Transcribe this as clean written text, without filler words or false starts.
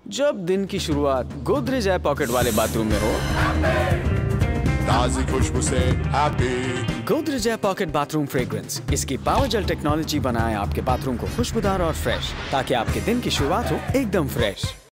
जब दिन की शुरुआत गोदरेज एयर पॉकेट वाले बाथरूम में हो, ताज़ी खुशबू से happy. Godrej air pocket bathroom fragrance, इसकी पावर जेल टेक्नोलॉजी बनाए आपके बाथरूम को खुशबूदार और फ्रेश, ताकि आपके दिन की शुरुआत हो एकदम फ्रेश।